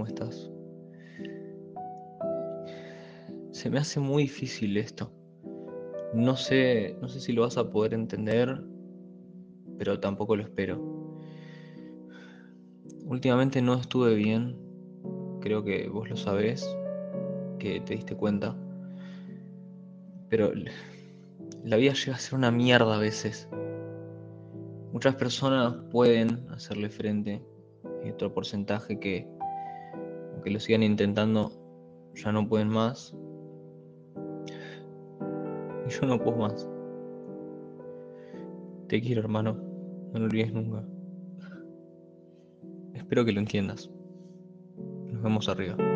¿cómo estás? Se me hace muy difícil esto. No sé si lo vas a poder entender, pero tampoco lo espero. Últimamente no estuve bien, creo que vos lo sabés, que te diste cuenta, pero la vida llega a ser una mierda a veces. Muchas personas pueden hacerle frente, hay otro porcentaje que, aunque lo sigan intentando, ya no pueden más, y yo no puedo más. Te quiero, hermano, no lo olvides nunca. Espero que lo entiendas. Nos vemos arriba.